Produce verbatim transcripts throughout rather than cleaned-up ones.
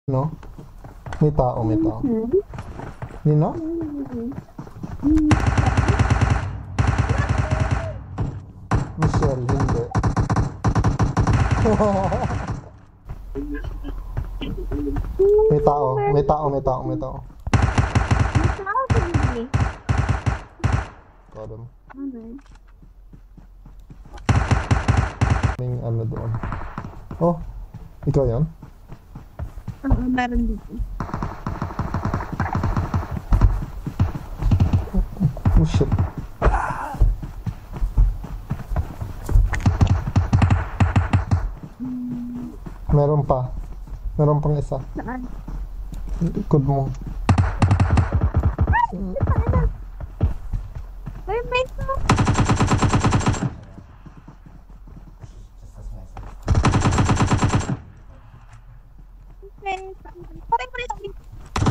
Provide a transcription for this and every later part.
No? May tao, may tao. Nino? Michelle, hindi. May tao, may tao, may tao, may tao. Kadam. May ano doon. Oh, ikaw yan? Oo, meron dito. Oh shit. Meron pa. Meron pang isa. Saan? Likod mo. Ay, mate mo. Patay mo rin ang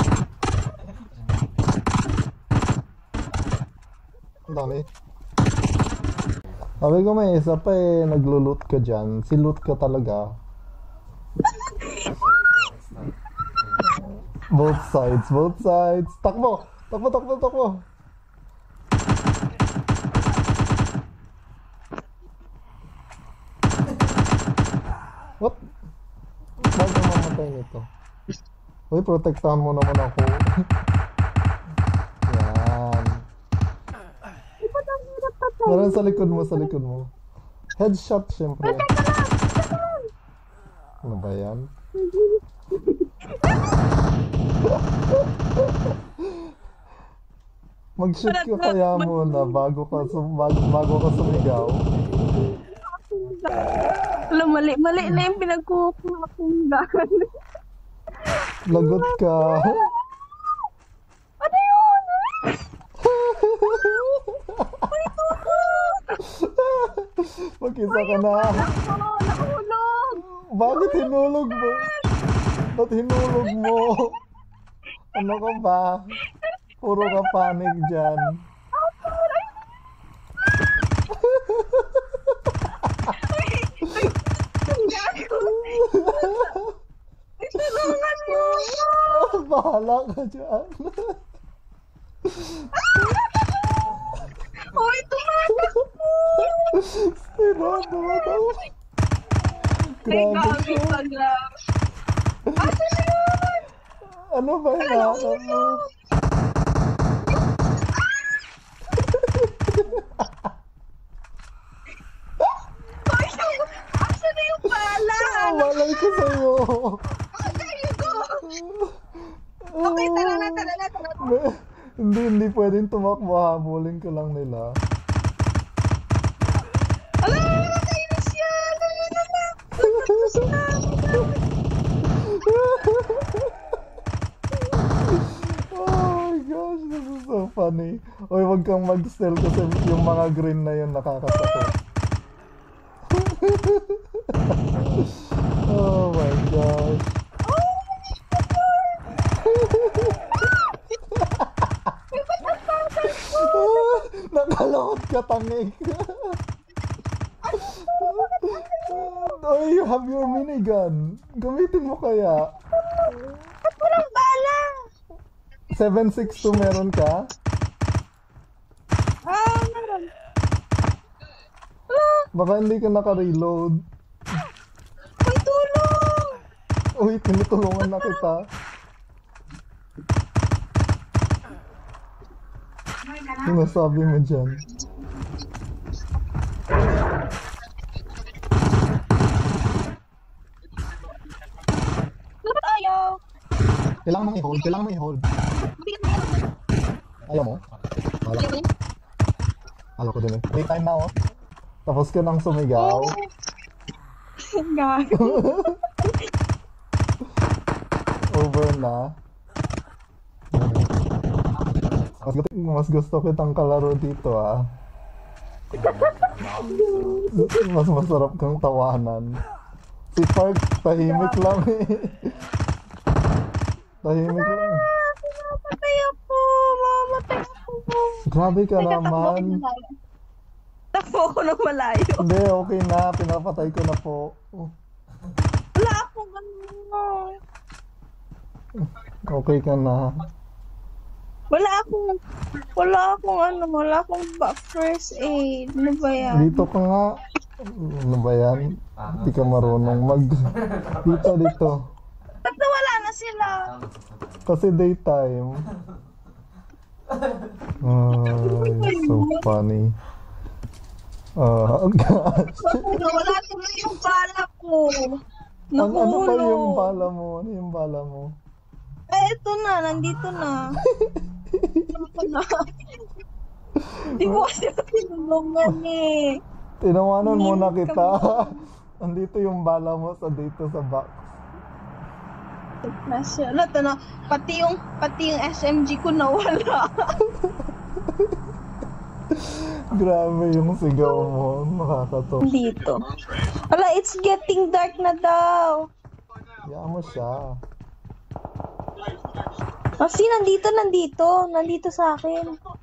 Ang dami. Sabi ko may isa pa eh, naglo-loot ka dyan. Si loot ka talaga. Both sides, both sides. Takbo! Takbo, takbo, takbo! What? Bago mamatay nito. Uy, protektahan mo naman ako. Yan. Meron sa likod mo, sa likod mo. Headshot, syempre. Ano ba yan? Mag-shoot ka kaya muna bago ka, bago, bago ka sumigaw. Alam, mali, mali na yung pinagkukuha kong dahan. Lagot ka. Ano yun? Mag-isa ka na. Nahulog! Bakit hinulog mo? Ba't hinulog mo? Ano ka ba? Puro ka panic dyan. Bahala ka dyan. Hoy, tumatak mo! Sirado mo daw. Ay, Grabe grabe siya. pala. Ano yun? Ano ba hinahanap mo? Asa na yung pala? Malay ko sa'yo. There you go! Okay, tara na, tara na, tara na. Hindi, hindi pwedeng tumakbo. Habulin ko lang nila. Ala, namatay na siya! Ala, ala, ala. Oh my gosh, this is so funny. Oy, wag kang mag-steal kasi yung mga green na yun nakakatakot. Oh my gosh. Nakalakot ka, tangig. Oh, you have your minigun. Gamitin mo kaya. Ba't walang bala? seven six two meron ka? Ah, meron. Baka hindi ka naka-reload. May tulong! Uy, tinutulungan na kita. Sinasabi mo dyan. Ano ba tayo? Kailangan mong i-hold, kailangan mong i-hold. Ayaw mo? Wala. Alam ko din eh. Daytime na oh. Tapos ka nang sumigaw. Gago. Over na. Mas gusto, mas gusto kitang kalaro dito ah. Mas masarap kang tawanan. Si Park, tahimik lang eh. Tahimik lang. Mamatay ako! Mamatay ako! Grabe ka Teka, takbo ko naman. ng malayo. Takbo ko ng malayo. Hindi, okay na. Pinapatay ko na po. Wala akong ganun. Okay ka na. Wala akong, wala akong ano, wala akong ba first aid. Ano ba yan? Dito ka nga. Ano ba yan? Hindi ka marunong mag... Dito, dito. Ba't nawala na sila? Kasi daytime. Ay, so funny. Ah, oh gosh. Wala tuloy yung bala ko. Ano, ano pa yung Nahulog. bala mo? Ano yung bala mo? Eh, ito na. Nandito na. Ito na. Hindi ko kasi tinulungan eh. Tinawanan muna kita. Andito yung bala mo sa dito sa box. Nasya. Ano ito na. Pati yung, pati yung S M G ko nawala. Grabe yung sigaw mo. Nakakatawa. Dito. Wala, it's getting dark na daw. Hayaan mo siya. Kasi nandito, nandito. Nandito sa akin.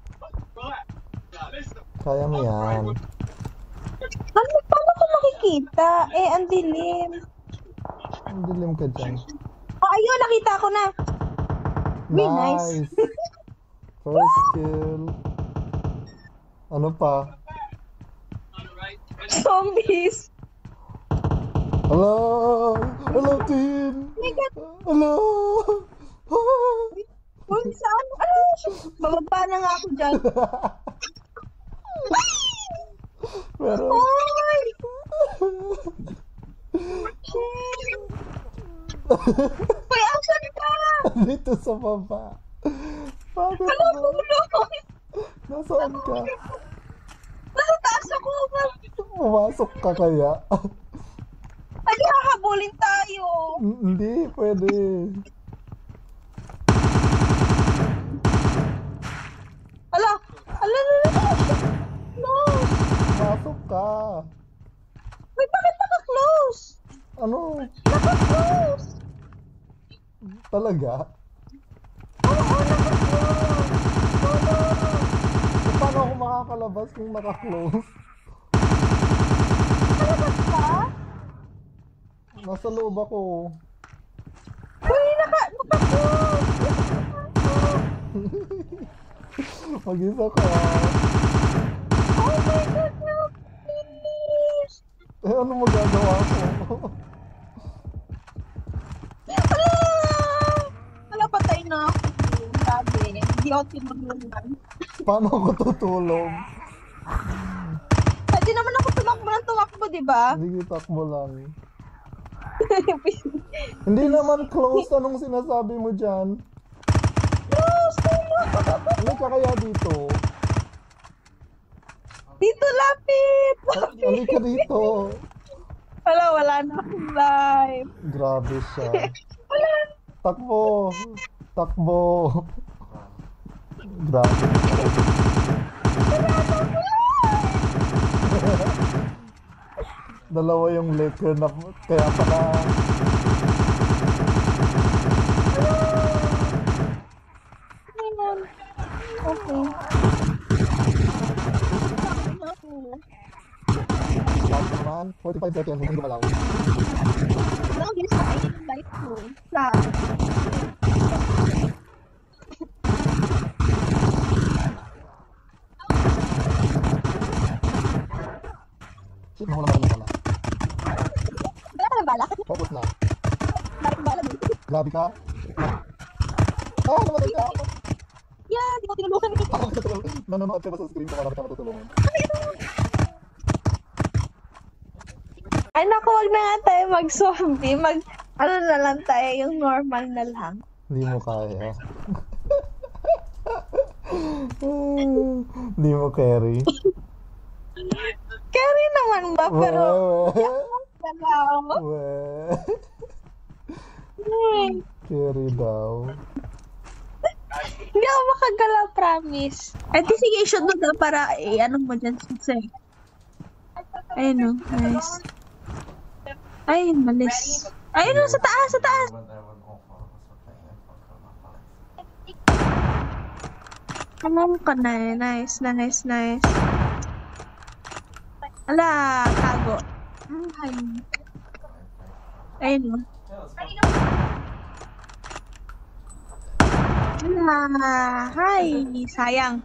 Kaya mo yan. Ano, paano ko makikita? Eh, ang dilim. Ang dilim ka dyan. Oh, ayun, nakita ko na. Be nice. First kill. Ano pa? Zombies. Hello! Hello, Tin! Oh my God. Hello! Kung saan? Ano? Bababa na nga ako dyan. Pero... Oy! Uy, asan ka? Dito sa baba. Bakit Ano, ba? tulong? Nasaan ka? Nasa taas ako. Pumasok ka kaya? Ay, hahabulin tayo. N- Hindi, pwede. Ala, ala, ala, ala. No. Pumasok ka. Uy, bakit naka-close? Ano? Naka-close. Talaga? Oo, naka-close. Oh, no. Paano ako makakalabas kung naka-close? Nalabas ka? Nasa loob ako. Uy, naka, naka-close. Mag-isa ka. Oh my God, help, please. Eh, ano magagawa ko? Ala! Ala, patay na ako. Grabe, hindi ako tinulungan. Paano ako tutulog? Pwede naman ako tumakbo ng tumakbo, di ba? Sige, takbo lang. Hindi naman close. Anong sinasabi mo dyan? Close, tulong. Ano ka kaya dito? Dito, lapit. Lapit. Halika dito. Wala, wala na akong life. Grabe siya. Wala. Takbo. Takbo. Grabe. Dalawa yung liquor na kaya pala. Ayun. Okay. Lahat naman. forty-five seconds. Hindi gumalaw. Wala, bilis na kayo yung life ko. Sa... Shit, nawala naman yung pala. Wala ka ng bala? Focus na. Bakit bala dito? Grabe ka. Ah, namatay ka. Yeah, di ko tinulungan. Ako tutulong. Nanonood ka ba sa screen ko? Marami ka matutulungan. Ay, naku, wag na nga tayo mag-zombie. Mag, ano na lang tayo, yung normal na lang. Hindi mo kaya. Hindi mo carry. Carry naman ba? Pero, Wewe. galaw. Wewe. Ay, Carry daw. hindi ako makagalaw, promise. Ay, di sige, i-shoot mo daw para, eh, ano mo dyan, sensei. Ayun o, nice. Ay, malis. Ayun o, sa taas, sa taas. Kamam ka na eh. Nice, nice, nice. Ala, tago. Ay. Ayun o. Wala. Hi. Sayang.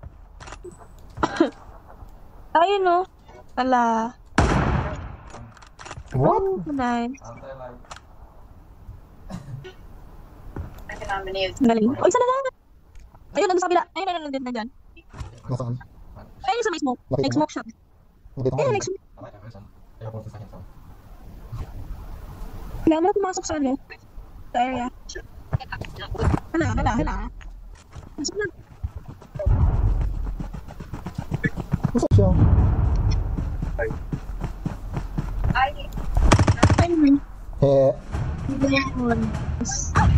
Ayun no. Wala. What? Oh, nice. Galing. Oh, isa na lang. Ayun, nandun sa kabila. Ayun, ayun, nandun, nandun. Nasaan? Ayun, sa may smoke. Nakita May mo? smoke shop. Nakita ko. Ayun, may smoke. Wala mo na pumasok sa ano. Sa area. Hala, hala, hala. Masok na. Nasaan siya? Ayun. Eh, Ayun.